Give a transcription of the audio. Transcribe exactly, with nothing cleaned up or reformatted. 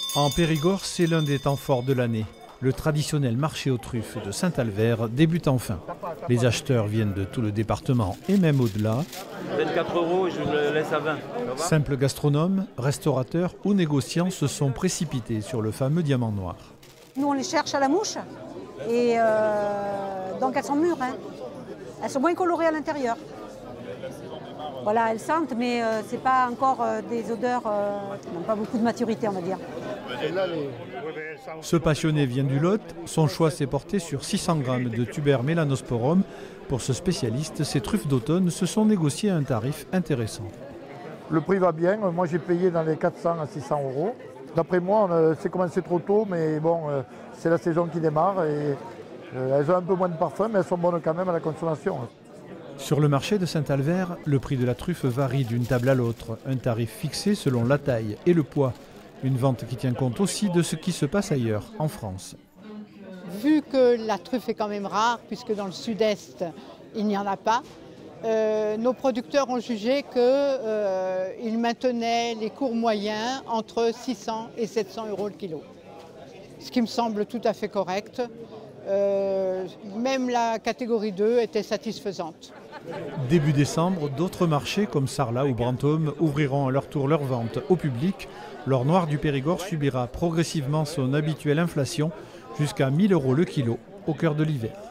En Périgord, c'est l'un des temps forts de l'année. Le traditionnel marché aux truffes de Saint-Albert débute enfin. Les acheteurs viennent de tout le département et même au-delà. vingt-quatre euros et je le laisse à vingt. Simples gastronomes, restaurateurs ou négociants se sont précipités sur le fameux diamant noir. Nous, on les cherche à la mouche et euh, donc elles sont mûres. Hein. Elles sont moins colorées à l'intérieur. Voilà, elles sentent, mais euh, ce n'est pas encore euh, des odeurs euh, qui n'ont pas beaucoup de maturité, on va dire. Ce passionné vient du Lot. Son choix s'est porté sur six cents grammes de tuber melanosporum. Pour ce spécialiste, ces truffes d'automne se sont négociées à un tarif intéressant. Le prix va bien. Moi, j'ai payé dans les quatre cents à six cents euros. D'après moi, c'est commencé trop tôt, mais bon, c'est la saison qui démarre et elles ont un peu moins de parfum, mais elles sont bonnes quand même à la consommation. Sur le marché de Saint-Albert, le prix de la truffe varie d'une table à l'autre. Un tarif fixé selon la taille et le poids. Une vente qui tient compte aussi de ce qui se passe ailleurs, en France. Vu que la truffe est quand même rare, puisque dans le sud-est, il n'y en a pas, euh, nos producteurs ont jugé qu'ils euh, maintenaient les cours moyens entre six cents et sept cents euros le kilo. Ce qui me semble tout à fait correct. Euh, même la catégorie deux était satisfaisante. Début décembre, d'autres marchés comme Sarlat ou Brantôme ouvriront à leur tour leur vente au public. L'or noir du Périgord subira progressivement son habituelle inflation jusqu'à mille euros le kilo au cœur de l'hiver.